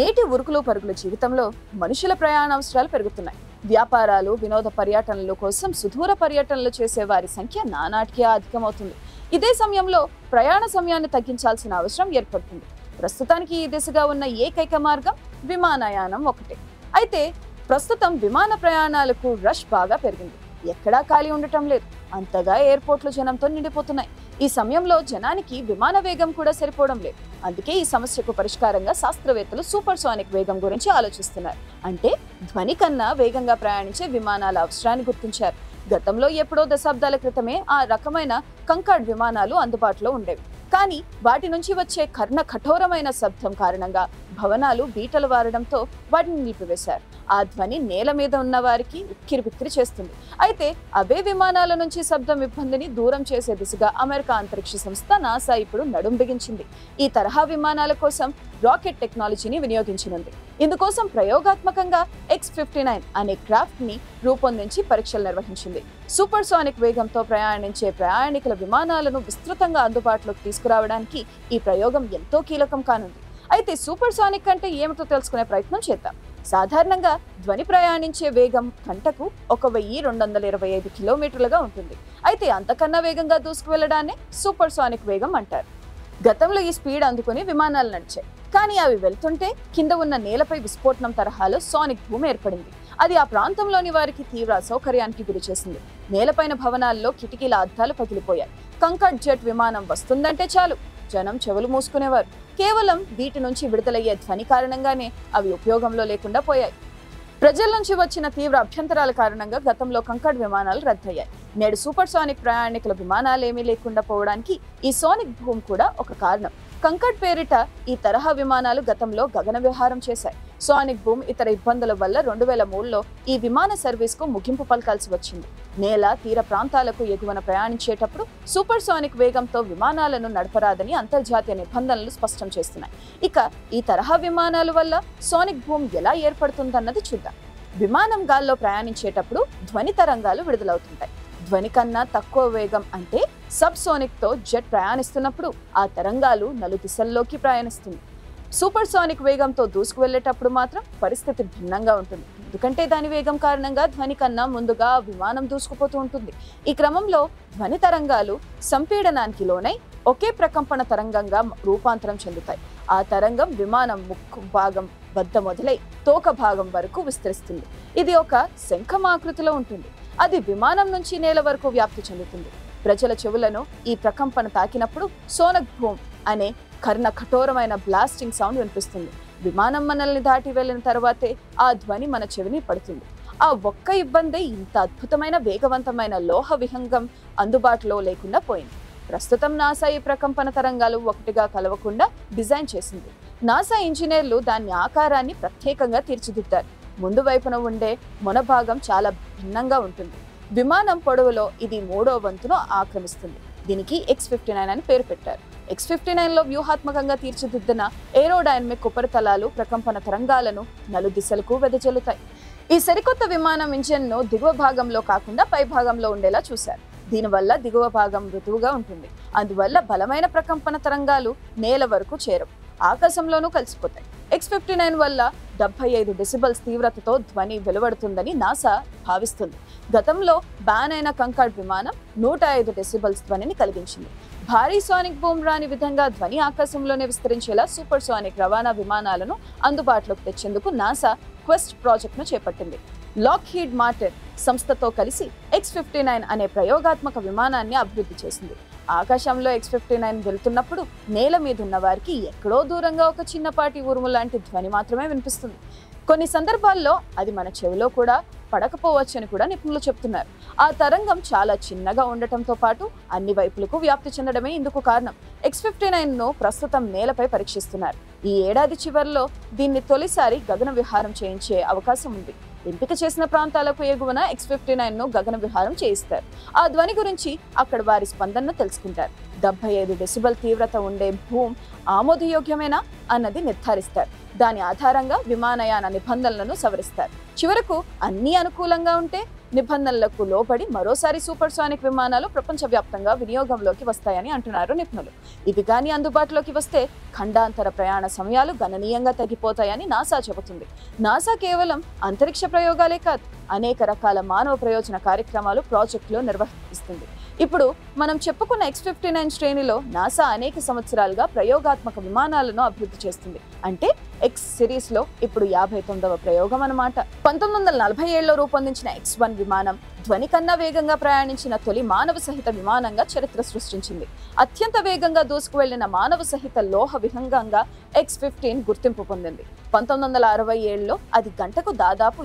నేటి ఉరుకులు పరుగుల జీవితంలో మనుషుల ప్రయాణ అవసరాలు పెరుగుతున్నాయి. వ్యాపారాలు, వినోద పర్యటనల కోసం సుదూర పర్యటనలు చేసే వారి సంఖ్య నానాటికి అధికమవుతుంది. ఇదే సమయంలో ప్రయాణ సమయాన్ని తగ్గించాల్సిన అవసరం ఏర్పడుతుంది. ప్రస్తుతానికి ఈ దిశగా ఉన్న ఏకైక మార్గం విమానయానం ఒకటే. అయితే ప్రస్తుతం విమాన ప్రయాణాలకు రష్ బాగా పెరిగింది. ఎక్కడా ఖాళీ ఉండటం లేదు. అంతగా ఎయిర్పోర్ట్లు జనంతో నిండిపోతున్నాయి. ఈ సమయంలో జనానికి విమాన వేగం కూడా సరిపోవడం లేదు. అందుకే ఈ సమస్యకు పరిష్కారంగా శాస్త్రవేత్తలు సూపర్సోనిక్ వేగం గురించి ఆలోచిస్తున్నారు. అంటే ధ్వని కన్నా వేగంగా ప్రయాణించే విమానాల అవసరాన్ని గుర్తించారు. గతంలో ఎప్పుడో దశాబ్దాల క్రితమే ఆ రకమైన కంకార్డ్ విమానాలు అందుబాటులో ఉండేవి. కానీ వాటి నుంచి వచ్చే కర్ణ కఠోరమైన శబ్దం కారణంగా భవనాలు బీటలు వారడంతో వాటిని నిలిపివేశారు. ఆ ధ్వని నేల మీద ఉన్న వారికి ఉక్కిరిబిక్కిరి చేస్తుంది. అయితే అవే విమానాల నుంచి శబ్దం ఇబ్బందిని దూరం చేసే దిశగా అమెరికా అంతరిక్ష సంస్థ నాసా ఇప్పుడు నడుం బిగించింది. ఈ తరహా విమానాల కోసం రాకెట్ టెక్నాలజీని వినియోగించనుంది. ఇందుకోసం ప్రయోగాత్మకంగా X-59 అనే క్రాఫ్ట్ ని రూపొందించి పరీక్షలు నిర్వహించింది. సూపర్సోనిక్ వేగంతో ప్రయాణించే ప్రయాణికుల విమానాలను విస్తృతంగా అందుబాటులోకి తీసుకురావడానికి ఈ ప్రయోగం ఎంతో కీలకం కానుంది. అయితే సూపర్సోనిక్ అంటే ఏమిటో తెలుసుకునే ప్రయత్నం చేద్దాం. సాధారణంగా ధ్వని ప్రయాణించే వేగం గంటకు 1225 కిలోమీటర్లుగా ఉంటుంది. అయితే అంతకన్నా వేగంగా దూసుకువెళ్లడాన్ని సూపర్సోనిక్ వేగం అంటారు. గతంలో ఈ స్పీడ్ అందుకుని విమానాలు నడిచాయి. కానీ అవి వెళ్తుంటే కింద ఉన్న నేలపై విస్ఫోటనం తరహాలో సోనిక్ బూమ్ ఏర్పడింది. అది ఆ ప్రాంతంలోని వారికి తీవ్ర అసౌకర్యానికి గురిచేసింది. నేలపైన భవనాల్లో కిటికీల అద్దాలు పగిలిపోయాయి. కంకార్డ్ జెట్ విమానం వస్తుందంటే చాలు జనం చెవులు మూసుకునేవారు. కేవలం వీటి నుంచి విడుదలయ్యే ధ్వని కారణంగానే అవి ఉపయోగంలో లేకుండా పోయాయి. ప్రజల నుంచి వచ్చిన తీవ్ర అభ్యంతరాల కారణంగా గతంలో కంకార్డ్ విమానాలు రద్దయ్యాయి. నేడు సూపర్సోనిక్ ప్రయాణికుల విమానాలేమీ లేకుండా పోవడానికి ఈ సోనిక్ బూమ్ కూడా ఒక కారణం. కంకార్డ్ పేరిట ఈ తరహా విమానాలు గతంలో గగన విహారం చేశాయి. సోనిక్ బూమ్ ఇతర ఇబ్బందుల వల్ల 2003లో ఈ విమాన సర్వీస్ కు ముగింపు పలకాల్సి వచ్చింది. నేల తీర ప్రాంతాలకు ఎగువన ప్రయాణించేటప్పుడు సూపర్సోనిక్ వేగంతో విమానాలను నడపరాదని అంతర్జాతీయ నిబంధనలు స్పష్టం చేస్తున్నాయి. ఇక ఈ తరహా విమానాల వల్ల సోనిక్ బూమ్ ఎలా ఏర్పడుతుందన్నది చూద్దాం. విమానం గాల్లో ప్రయాణించేటప్పుడు ధ్వని తరంగాలు విడుదలవుతుంటాయి. ధ్వని కన్నా తక్కువ వేగం అంటే సబ్ సోనిక్ తో జెట్ ప్రయాణిస్తున్నప్పుడు ఆ తరంగాలు నలుదిశల్లోకి ప్రయాణిస్తుంది. సూపర్సోనిక్ వేగంతో దూసుకు వెళ్లేటప్పుడు మాత్రం పరిస్థితి భిన్నంగా ఉంటుంది. ఎందుకంటే దాని వేగం కారణంగా ధ్వని కన్నా ముందుగా విమానం దూసుకుపోతూ ఉంటుంది. ఈ క్రమంలో ధ్వని తరంగాలు సంపీడనానికి లోనై ఒకే ప్రకంపన తరంగంగా రూపాంతరం చెందుతాయి. ఆ తరంగం విమానం ముక్కు భాగం వద్ద మొదలై తోక భాగం వరకు విస్తరిస్తుంది. ఇది ఒక శంఖం ఆకృతిలో ఉంటుంది. అది విమానం నుంచి నేల వరకు వ్యాప్తి చెందుతుంది. ప్రజల చెవులను ఈ ప్రకంపన తాకినప్పుడు సోనిక్ బూమ్ అనే కర్ణ కఠోరమైన బ్లాస్టింగ్ సౌండ్ వినిపిస్తుంది. విమానం మనల్ని దాటి వెళ్లిన తర్వాతే ఆ ధ్వని మన చెవిని పడుతుంది. ఆ ఒక్క ఇబ్బందే ఇంత అద్భుతమైన వేగవంతమైన లోహ విహంగం అందుబాటులో లేకుండా పోయింది. ప్రస్తుతం నాసా ఈ ప్రకంపన తరంగాలు ఒకటిగా కలవకుండా డిజైన్ చేసింది. నాసా ఇంజనీర్లు దాని ఆకారాన్ని ప్రత్యేకంగా తీర్చిదిద్దారు. ముందు వైపున ఉండే మొనభాగం చాలా భిన్నంగా ఉంటుంది. విమానం పొడవులో ఇది 3వ వంతును ఆక్రమిస్తుంది. దీనికి X-59 అని పేరు పెట్టారు. X-59లో వ్యూహాత్మకంగా తీర్చిదిద్దిన ఏరోడైనమిక్ ఉపరితలాలు ప్రకంపన తరంగాలను నలుదిశలకు వెదజల్లుతాయి. ఈ సరికొత్త విమానం ఇంజిన్ను దిగువ భాగంలో కాకుండా పై భాగంలో ఉండేలా చూశారు. దీనివల్ల దిగువ భాగం మృదువుగా ఉంటుంది. అందువల్ల బలమైన ప్రకంపన తరంగాలు నేల వరకు చేరవు, ఆకాశంలోనూ కలిసిపోతాయి. X-59 వల్ల 75 డెసిబల్స్ తీవ్రతతో ధ్వని వెలువడుతుందని నాసా భావిస్తుంది. గతంలో బ్యాన్ అయిన కంకార్డ్ విమానం 105 డెసిబల్స్ ధ్వనిని కలిగించింది. భారీ సోనిక్ బూమ్ రాని విధంగా ధ్వని ఆకాశంలోనే విస్తరించేలా సూపర్సోనిక్ రవాణా విమానాలను అందుబాటులోకి తెచ్చేందుకు నాసా క్వెస్ట్ ప్రాజెక్టును చేపట్టింది. లాక్హీడ్ మార్టిన్ సంస్థతో కలిసి X-59 అనే ప్రయోగాత్మక విమానాన్ని అభివృద్ధి చేసింది. ఆకాశంలో X-59 వెళ్తున్నప్పుడు నేల మీద ఉన్న వారికి ఎక్కడో దూరంగా ఒక చిన్నపాటి ఉరుము లాంటి ధ్వని మాత్రమే వినిపిస్తుంది. కొన్ని సందర్భాల్లో అది మన చెవిలో కూడా పడకపోవచ్చని కూడా నిపుణులు చెప్తున్నారు. ఆ తరంగం చాలా చిన్నగా ఉండటంతో పాటు అన్ని వైపులకు వ్యాప్తి చెందడమే ఇందుకు కారణం. X-59ను ప్రస్తుతం నేలపై పరీక్షిస్తున్నారు. ఈ ఏడాది చివరిలో దీన్ని తొలిసారి గగన విహారం చేయించే అవకాశం ఉంది. ఎంపిక చేసిన ప్రాంతాలకు ఎగువన X-59ను గగన విహారం చేయిస్తారు. ఆ ధ్వని గురించి అక్కడ వారి స్పందనను తెలుసుకుంటారు. 75 డెసిబల్ తీవ్రత ఉండే భూమ్ ఆమోదయోగ్యమేనా అన్నది నిర్ధారిస్తారు. దాని ఆధారంగా విమానయాన నిబంధనలను సవరిస్తారు. చివరకు అన్ని అనుకూలంగా ఉంటే నిబంధనలకు లోబడి మరోసారి సూపర్సోనిక్ విమానాలు ప్రపంచవ్యాప్తంగా వినియోగంలోకి వస్తాయని అంటున్నారు నిపుణులు. ఇవి కానీ అందుబాటులోకి వస్తే ఖండాంతర ప్రయాణ సమయాలు గణనీయంగా తగ్గిపోతాయని నాసా చెబుతుంది. నాసా కేవలం అంతరిక్ష ప్రయోగాలే కాదు, అనేక రకాల మానవ ప్రయోజన కార్యక్రమాలు, ప్రాజెక్టులు నిర్వహిస్తుంది. ఇప్పుడు మనం చెప్పుకున్న X-59 శ్రేణిలో నాసా అనేక సంవత్సరాలుగా ప్రయోగాత్మక విమానాలను అభివృద్ధి చేస్తుంది. అంటే X సిరీస్ లో ఇప్పుడు 59వ ప్రయోగం అన్నమాట. 1947లో రూపొందించిన X-1 విమానం ధ్వని కన్నా వేగంగా ప్రయాణించిన తొలి మానవ సహిత విమానంగా చరిత్ర సృష్టించింది. అత్యంత వేగంగా దూసుకువెళ్లిన మానవ సహిత లోహ విహంగంగా X-15 గుర్తింపు పొందింది. 1967లో అది గంటకు దాదాపు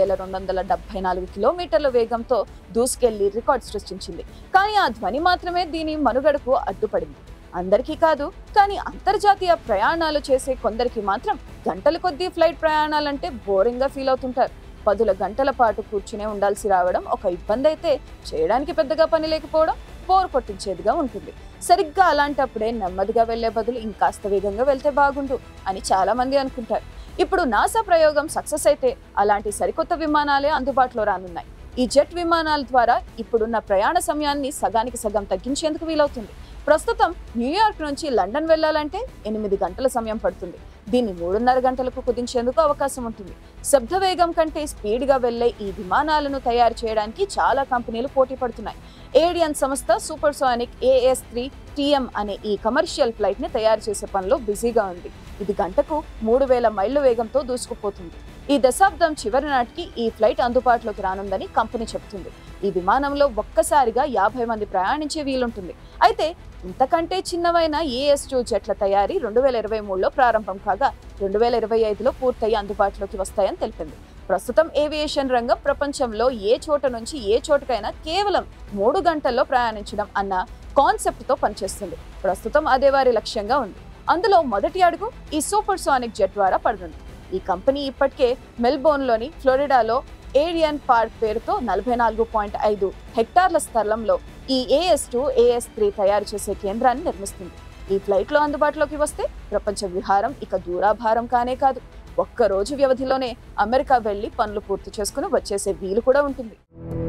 7,274 కిలోమీటర్ల వేగంతో దూసుకెళ్లి రికార్డు సృష్టించింది. కానీ ఆ ధ్వని మాత్రమే దీని మనుగడకు అడ్డుపడింది. అందరికీ కాదు, కానీ అంతర్జాతీయ ప్రయాణాలు చేసే కొందరికి మాత్రం గంటల కొద్దీ ఫ్లైట్ ప్రయాణాలంటే బోరింగ్గా ఫీల్ అవుతుంటారు. 10 గంటల పాటు కూర్చునే ఉండాల్సి రావడం ఒక ఇబ్బంది అయితే, చేయడానికి పెద్దగా పని లేకపోవడం బోర్ కొట్టించేదిగా ఉంటుంది. సరిగ్గా అలాంటప్పుడే నెమ్మదిగా వెళ్లే బదులు ఇంకాస్త వేగంగా వెళ్తే బాగుండు అని చాలా మంది అనుకుంటారు. ఇప్పుడు నాసా ప్రయోగం సక్సెస్ అయితే అలాంటి సరికొత్త విమానాలే అందుబాటులో రానున్నాయి. ఈ జెట్ విమానాల ద్వారా ఇప్పుడున్న ప్రయాణ సమయాన్ని సగానికి సగం తగ్గించేందుకు వీలవుతుంది. ప్రస్తుతం న్యూయార్క్ నుంచి లండన్ వెళ్లాలంటే 8 గంటల సమయం పడుతుంది. దీన్ని 3.5 గంటలకు కుదించేందుకు అవకాశం ఉంటుంది. శబ్ద వేగం కంటే స్పీడ్గా వెళ్లే ఈ విమానాలను తయారు చేయడానికి చాలా కంపెనీలు పోటీ పడుతున్నాయి. ఏడియన్ సంస్థ సూపర్సోనిక్ AS3 TM అనే ఈ కమర్షియల్ ఫ్లైట్ ని తయారు చేసే పనిలో బిజీగా ఉంది. ఇది గంటకు 3000 మైళ్ల వేగంతో దూసుకుపోతుంది. ఈ దశాబ్దం చివరి నాటికి ఈ ఫ్లైట్ అందుబాటులోకి రానుందని కంపెనీ చెబుతుంది. ఈ విమానంలో ఒక్కసారిగా 50 మంది ప్రయాణించే వీలుంటుంది. అయితే ఇంతకంటే చిన్నవైన AS2 జెట్ల తయారీ 2023లో ప్రారంభం కాగా 2025లో పూర్తయి అందుబాటులోకి వస్తాయని తెలిపింది. ప్రస్తుతం ఏవియేషన్ రంగం ప్రపంచంలో ఏ చోట నుంచి ఏ చోటకైనా కేవలం 3 గంటల్లో ప్రయాణించడం అన్న కాన్సెప్ట్తో పనిచేస్తుంది. ప్రస్తుతం అదే వారి లక్ష్యంగా ఉంది. అందులో మొదటి అడుగు ఈ సూపర్సోనిక్ జెట్ ద్వారా పడుతుంది. ఈ కంపెనీ ఇప్పటికే మెల్బోర్న్లోని ఫ్లోరిడాలో ఏరియన్ పార్క్ పేరుతో 44.5 హెక్టార్ల స్థలంలో ఈ AS2, AS3 తయారు చేసే కేంద్రాన్ని నిర్మిస్తుంది. ఈ ఫ్లైట్లో అందుబాటులోకి వస్తే ప్రపంచ విహారం ఇక దూరాభారం కానే కాదు, ఒక్క రోజు వ్యవధిలోనే అమెరికా వెళ్లి పనులు పూర్తి చేసుకుని వచ్చేసే వీలు కూడా ఉంటుంది.